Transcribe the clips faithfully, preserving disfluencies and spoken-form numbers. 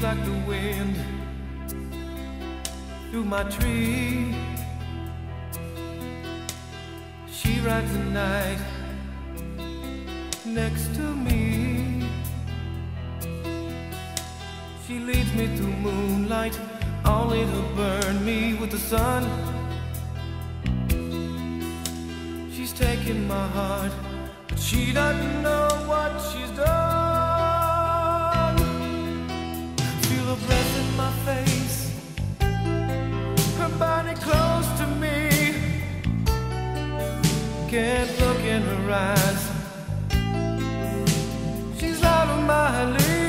like the wind through my tree. She rides the night next to me. She leads me through moonlight, only to burn me with the sun. She's taking my heart, but she doesn't know what she's done. Feel her breath in my face, her body close to me. Can't look in her eyes, she's out of my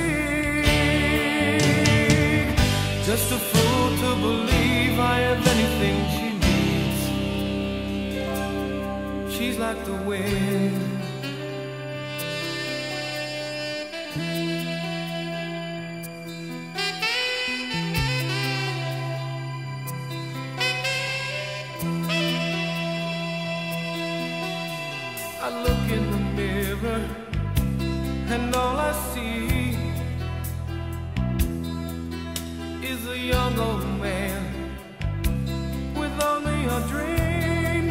league. Just a fool to believe I have anything she needs. She's like the wind. I look in the mirror and all I see is a young old man with only a dream.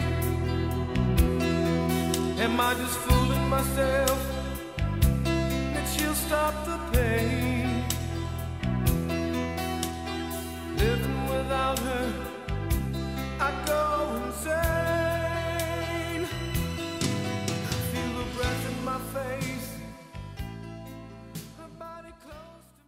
Am I just fooling myself that she'll stop the pain? Living without her, I go insane. Feel the breath in my face, her body close to me.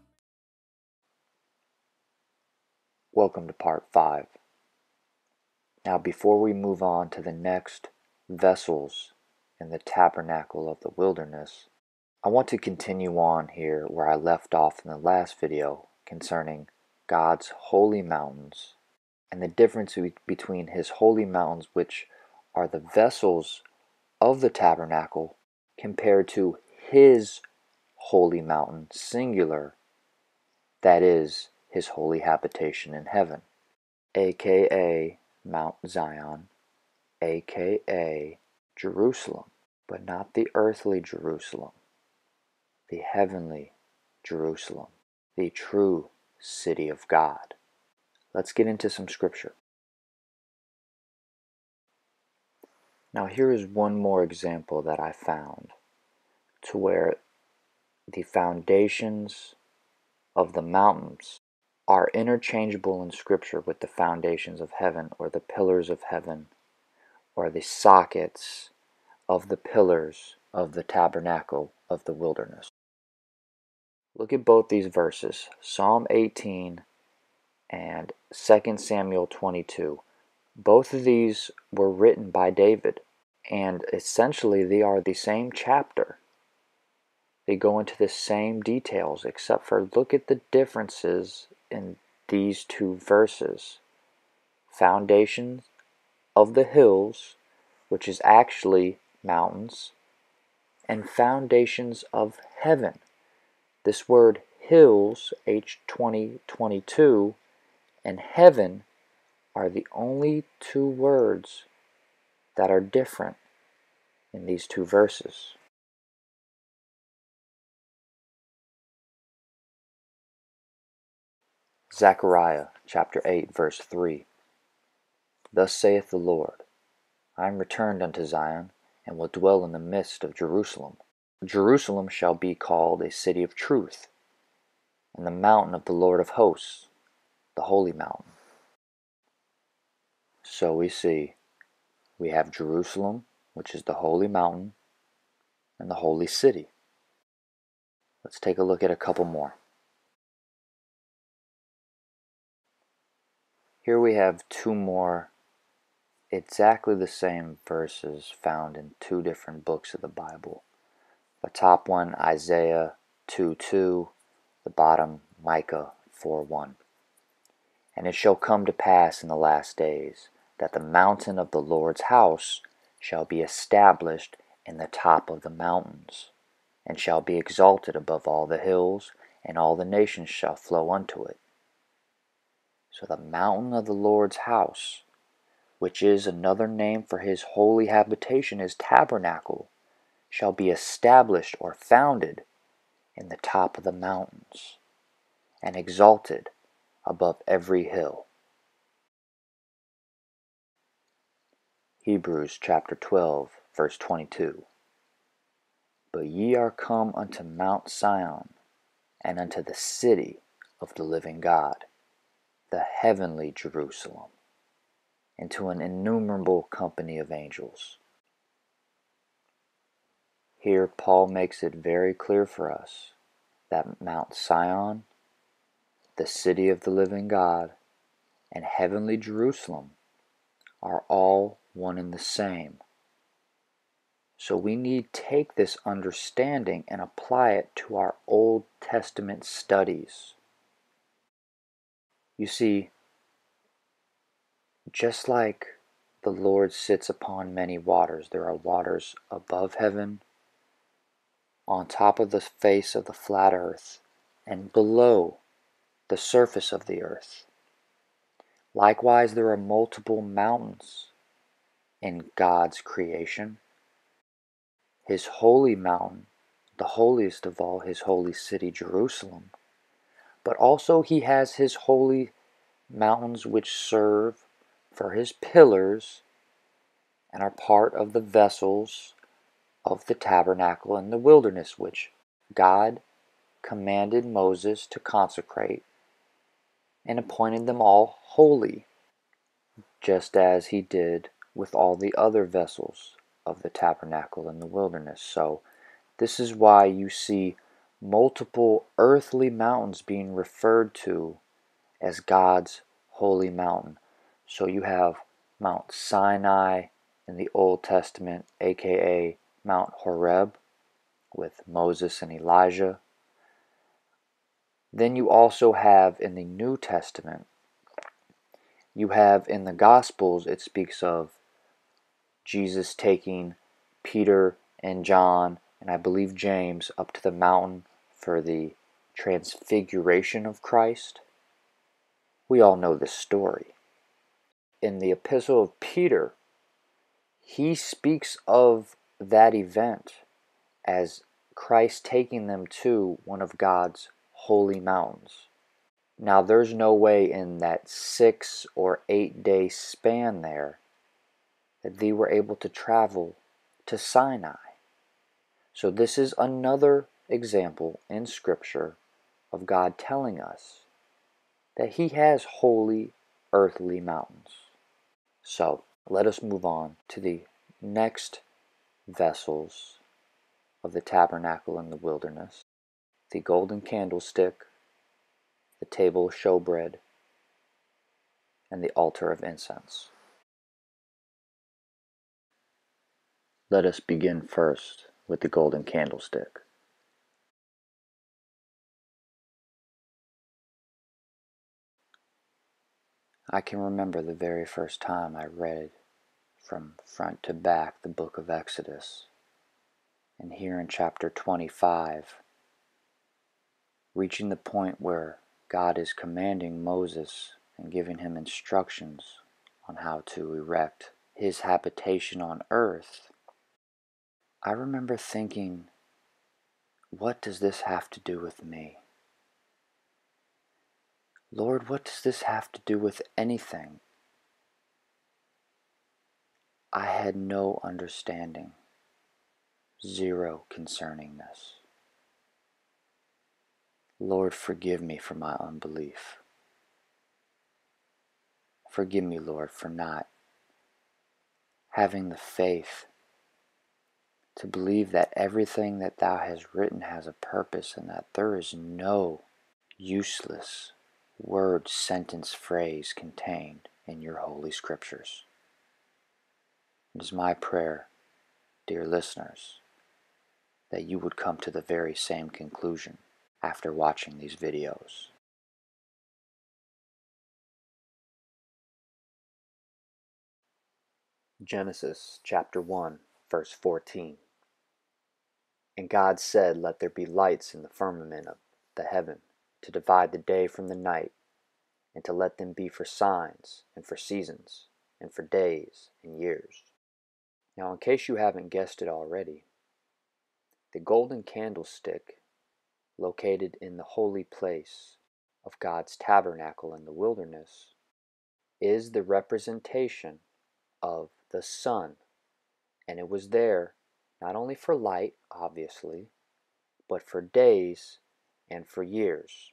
Welcome to part five. Now, before we move on to the next vessels in the tabernacle of the wilderness, I want to continue on here where I left off in the last video concerning God's holy mountains and the difference between his holy mountains, which are the vessels of the tabernacle, compared to his holy mountain, singular, that is, his holy habitation in heaven, aka Mount Zion, aka Jerusalem, but not the earthly Jerusalem, the heavenly Jerusalem, the true city of God. Let's get into some scripture. Now here is one more example that I found to where the foundations of the mountains are interchangeable in scripture with the foundations of heaven, or the pillars of heaven, or the sockets of the pillars of the tabernacle of the wilderness. Look at both these verses, Psalm eighteen and Second Samuel twenty-two. Both of these were written by David, and essentially they are the same chapter. They go into the same details, except for look at the differences in these two verses. Foundations of the hills, which is actually mountains, and foundations of heaven. This word hills, H twenty twenty-two, and heaven are the only two words that are different in these two verses. Zechariah chapter eight verse three. Thus saith the Lord, I am returned unto Zion, and will dwell in the midst of Jerusalem. Jerusalem shall be called a city of truth, and the mountain of the Lord of hosts, the holy mountain. So we see, we have Jerusalem, which is the holy mountain, and the holy city. Let's take a look at a couple more. Here we have two more exactly the same verses found in two different books of the Bible. The top one, Isaiah two two, the bottom, Micah four one. And it shall come to pass in the last days that the mountain of the Lord's house shall be established in the top of the mountains, and shall be exalted above all the hills, and all the nations shall flow unto it. So the mountain of the Lord's house, which is another name for his holy habitation, his tabernacle, shall be established or founded in the top of the mountains. and exalted above every hill. Hebrews chapter twelve, verse twenty-two. But ye are come unto Mount Sion, and unto the city of the living God, the heavenly Jerusalem, and to an innumerable company of angels. Here Paul makes it very clear for us that Mount Sion, the city of the living God, and heavenly Jerusalem are all one and the same. So we need to take this understanding and apply it to our Old Testament studies. You see, just like the Lord sits upon many waters, there are waters above heaven, on top of the face of the flat earth, and below the surface of the earth. Likewise, there are multiple mountains in God's creation. His holy mountain, the holiest of all, his holy city, Jerusalem. But also he has his holy mountains which serve for his pillars and are part of the vessels of the tabernacle in the wilderness, which God commanded Moses to consecrate and appointed them all holy, just as he did with all the other vessels of the tabernacle in the wilderness. So this is why you see multiple earthly mountains being referred to as God's holy mountain. So you have Mount Sinai in the Old Testament, aka Mount Horeb, with Moses and Elijah. Then you also have in the New Testament, you have in the Gospels, it speaks of Jesus taking Peter and John, and I believe James, up to the mountain for the transfiguration of Christ. We all know this story. In the Epistle of Peter, he speaks of that event as Christ taking them to one of God's holy mountains. Now, there's no way in that six or eight day span there that they were able to travel to Sinai. So this is another example in Scripture of God telling us that he has holy earthly mountains. So let us move on to the next vessels of the tabernacle in the wilderness: the golden candlestick, the table of shewbread, and the altar of incense. Let us begin first with the golden candlestick. I can remember the very first time I read from front to back the book of Exodus, and here in chapter twenty-five, reaching the point where God is commanding Moses and giving him instructions on how to erect his habitation on earth, I remember thinking, what does this have to do with me? Lord, what does this have to do with anything? I had no understanding, zero concerning this. Lord, forgive me for my unbelief. Forgive me, Lord, for not having the faith to believe that everything that thou hast written has a purpose, and that there is no useless word, sentence, phrase contained in your holy scriptures. It is my prayer, dear listeners, that you would come to the very same conclusion after watching these videos. Genesis chapter one, verse fourteen. And God said, let there be lights in the firmament of the heaven, to divide the day from the night, and to let them be for signs, and for seasons, and for days and years. Now, in case you haven't guessed it already, the golden candlestick located in the holy place of God's tabernacle in the wilderness is the representation of the sun, and it was there not only for light, obviously, but for days and for years.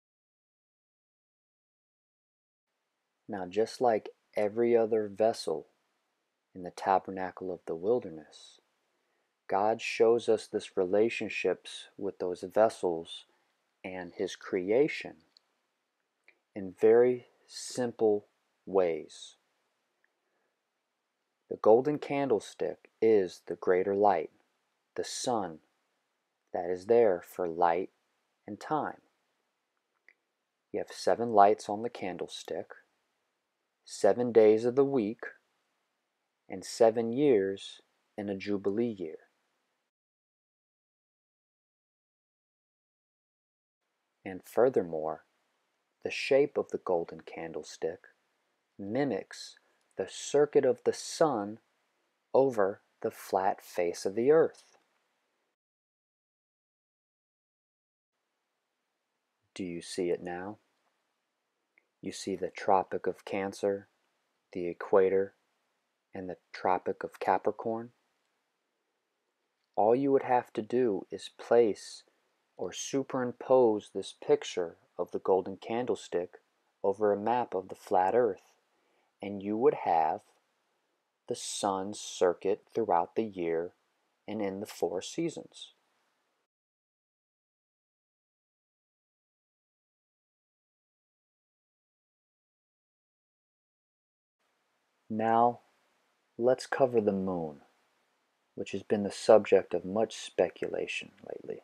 Now, just like every other vessel in the tabernacle of the wilderness, God shows us this relationships with those vessels and His creation in very simple ways. The golden candlestick is the greater light, the sun that is there for light and time. You have seven lights on the candlestick, seven days of the week, and seven years in a Jubilee year. And furthermore, the shape of the golden candlestick mimics the circuit of the sun over the flat face of the earth. Do you see it now? You see the Tropic of Cancer, the equator, and the Tropic of Capricorn? All you would have to do is place or superimpose this picture of the golden candlestick over a map of the flat earth, and you would have the sun's circuit throughout the year and in the four seasons. Now, let's cover the moon, which has been the subject of much speculation lately.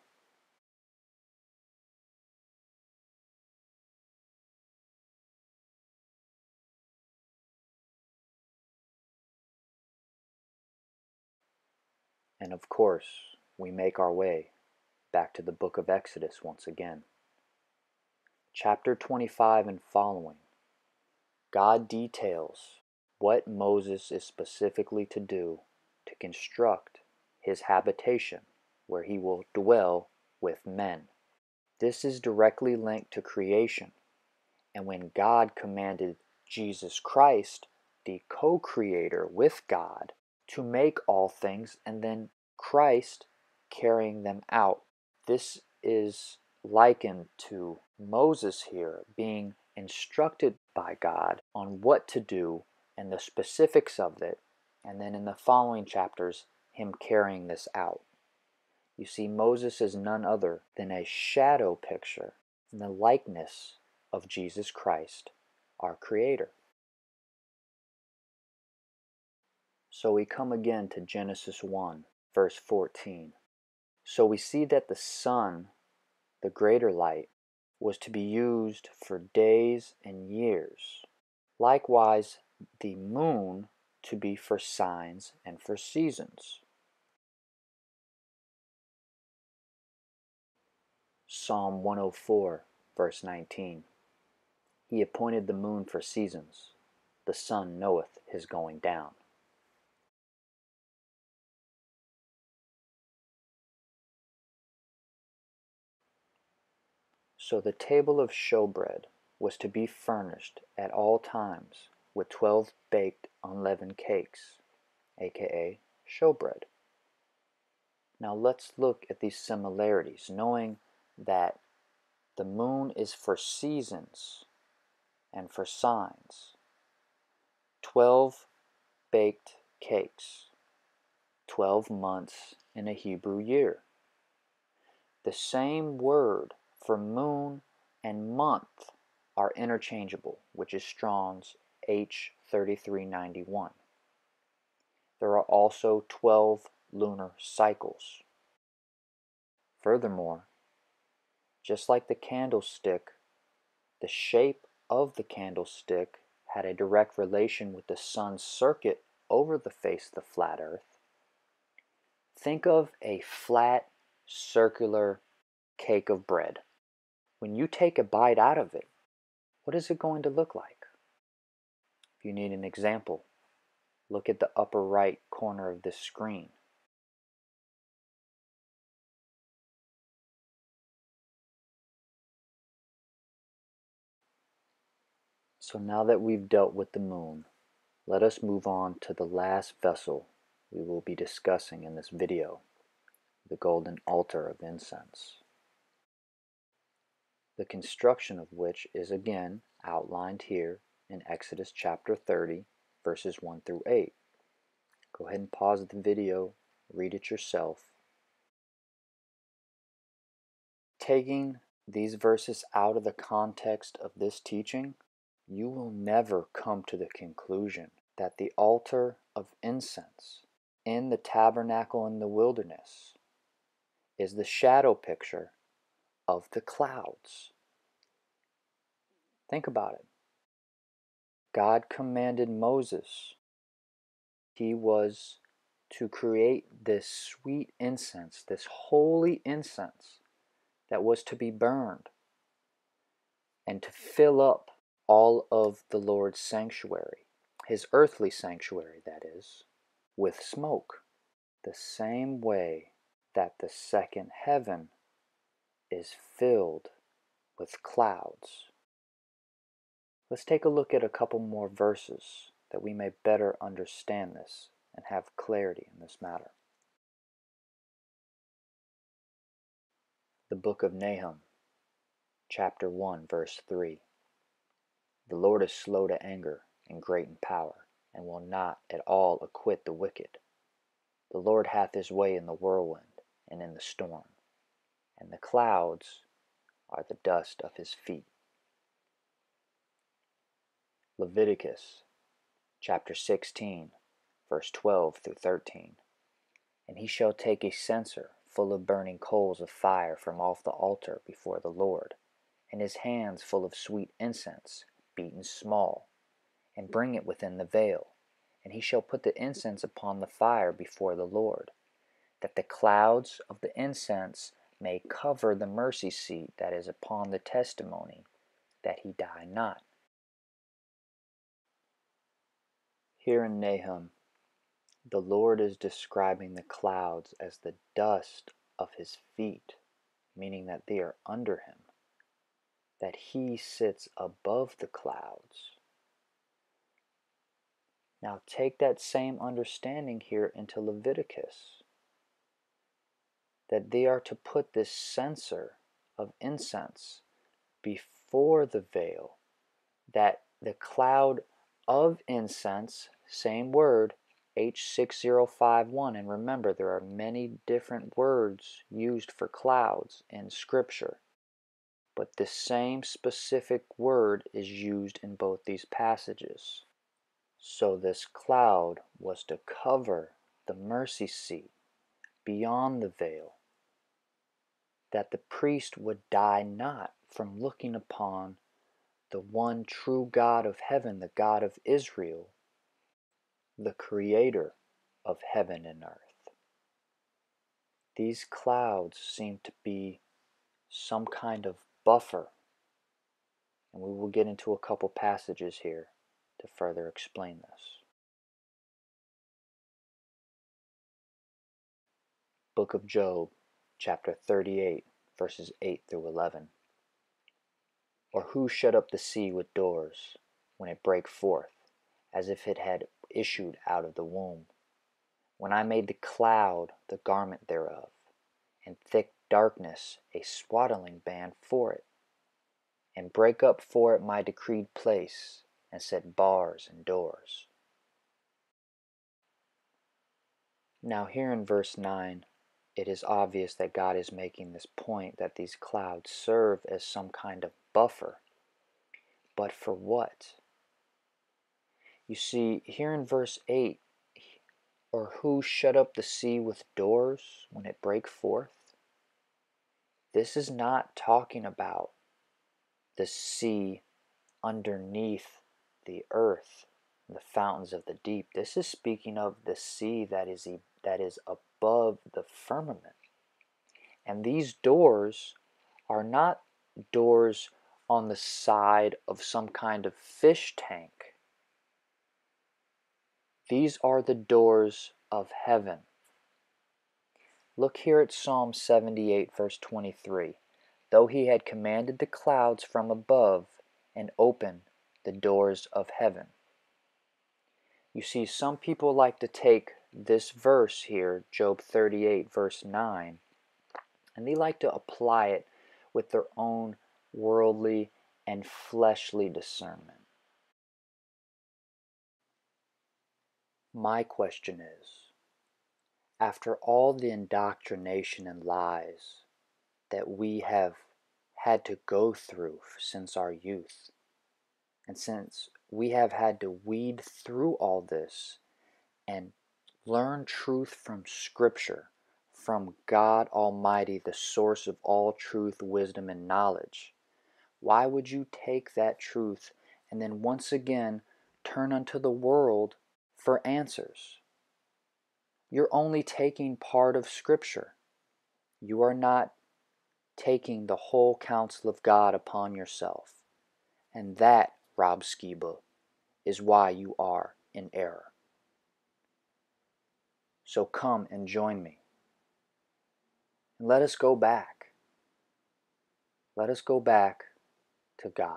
And of course, we make our way back to the book of Exodus once again. Chapter twenty-five and following, God details what Moses is specifically to do to construct his habitation where he will dwell with men. This is directly linked to creation, and when God commanded Jesus Christ, the co-creator with God, to make all things, and then Christ carrying them out. This is likened to Moses here being instructed by God on what to do and the specifics of it, and then in the following chapters, him carrying this out. You see, Moses is none other than a shadow picture in the likeness of Jesus Christ, our Creator. So we come again to Genesis one, verse fourteen. So we see that the sun, the greater light, was to be used for days and years. Likewise, the moon to be for signs and for seasons. Psalm one oh four, verse nineteen. He appointed the moon for seasons. The sun knoweth his going down. So the table of shewbread was to be furnished at all times with twelve baked unleavened cakes, aka shewbread. Now let's look at these similarities, knowing that the moon is for seasons and for signs. Twelve baked cakes, twelve months in a Hebrew year. The same word for moon and month are interchangeable, which is Strong's H thirty-three ninety-one. There are also twelve lunar cycles. Furthermore, just like the candlestick, the shape of the candlestick had a direct relation with the sun's circuit over the face of the flat earth. Think of a flat, circular cake of bread. When you take a bite out of it, what is it going to look like? If you need an example, look at the upper right corner of this screen. So now that we've dealt with the moon, let us move on to the last vessel we will be discussing in this video, the golden altar of incense, the construction of which is again outlined here in Exodus chapter thirty, verses one through eight. Go ahead and pause the video, read it yourself. Taking these verses out of the context of this teaching, you will never come to the conclusion that the altar of incense in the tabernacle in the wilderness is the shadow picture of the clouds. Think about it. God commanded Moses. He was to create this sweet incense, this holy incense that was to be burned and to fill up all of the Lord's sanctuary, his earthly sanctuary, that is, with smoke, the same way that the second heaven is filled with clouds. Let's take a look at a couple more verses that we may better understand this and have clarity in this matter. The book of Nahum, chapter one, verse three. The Lord is slow to anger and great in power, and will not at all acquit the wicked. The Lord hath his way in the whirlwind and in the storm, and the clouds are the dust of his feet. Leviticus chapter sixteen, verse twelve through thirteen. And he shall take a censer full of burning coals of fire from off the altar before the Lord, and his hands full of sweet incense, beaten small, and bring it within the veil. And he shall put the incense upon the fire before the Lord, that the clouds of the incense may cover the mercy seat that is upon the testimony, that he die not. Here in Nahum, the Lord is describing the clouds as the dust of his feet, meaning that they are under him, that he sits above the clouds. Now take that same understanding here into Leviticus, that they are to put this censer of incense before the veil, that the cloud of incense, same word, H six zero five one, and remember there are many different words used for clouds in Scripture, but the same specific word is used in both these passages. So this cloud was to cover the mercy seat beyond the veil, that the priest would die not from looking upon the one true God of heaven, the God of Israel, the creator of heaven and earth. These clouds seem to be some kind of buffer, and we will get into a couple passages here to further explain this. Book of Job, chapter thirty-eight, verses eight through eleven. Or who shut up the sea with doors when it brake forth, as if it had issued out of the womb? When I made the cloud the garment thereof, and thick darkness a swaddling band for it, and brake up for it my decreed place, and set bars and doors. Now here in verse nine, it is obvious that God is making this point that these clouds serve as some kind of buffer. But for what? You see, here in verse eight, or who shut up the sea with doors when it brake forth? This is not talking about the sea underneath the earth, the fountains of the deep. This is speaking of the sea that is that is above the firmament. And these doors are not doors on the side of some kind of fish tank. These are the doors of heaven. Look here at Psalm seventy-eight, verse twenty-three. Though he had commanded the clouds from above, and opened the doors of heaven. You see, some people like to take this verse here, Job thirty-eight, verse nine, and they like to apply it with their own worldly and fleshly discernment. My question is, after all the indoctrination and lies that we have had to go through since our youth, and since we have had to weed through all this and learn truth from Scripture, from God Almighty, the source of all truth, wisdom, and knowledge, why would you take that truth and then once again turn unto the world for answers? You're only taking part of Scripture. You are not taking the whole counsel of God upon yourself. And that, Rob Skiba, is why you are in error. So come and join me. And let us go back. Let us go back to God.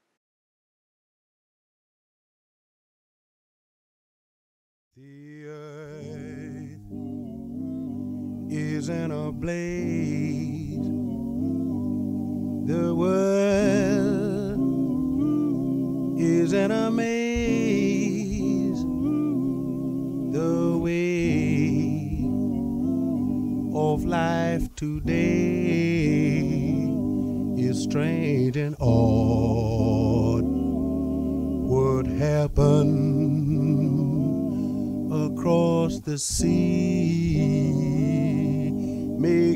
The earth is in a blaze. The world is in a maze. The way of life today is strange and odd. What happened across the sea may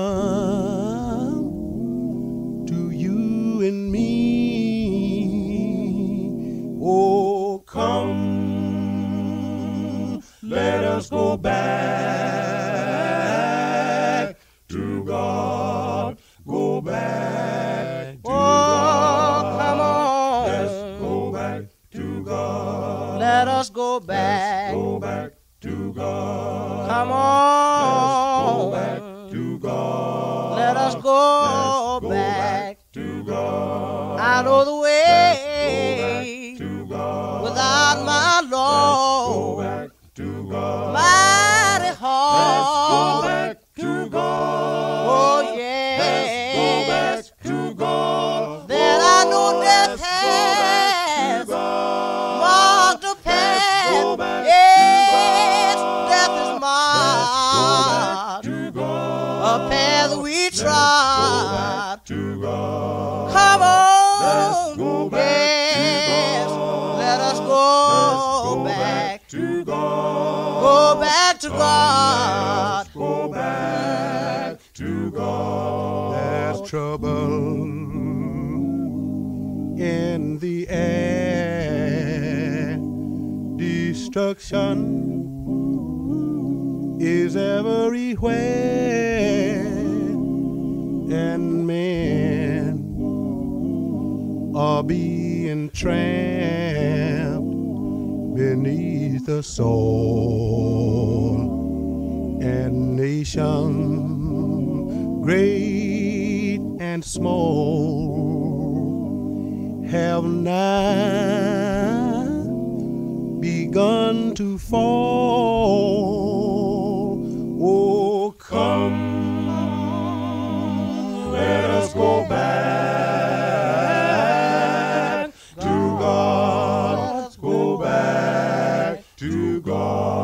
come to you and me. Oh, come, let us go back to God, go back to God. Oh, come on, let's go back to God. Let us go back. Let's go back to God. Come on. Let's go back to God. Let us go, Let's go back, back to God. I know the way. Let's go back to God. Without my Lord. Let's go back to God. Mighty hard. Let's go back to God. Oh, yeah. Let's go back to God. Then I know death has marked the path. Let's go back yes, to God. Death is marked. Let's go back to God. A path we trod. To God. Come on. Let's go back yes. to God. Let us go, Let's go back. back to God. Go back to God. Let's go back to God. There's trouble in the air. Destruction is everywhere. And men are being tramped beneath the soil, and nations great and small have now begun to fall. Oh, come, let us go back to God. Let's go back to God.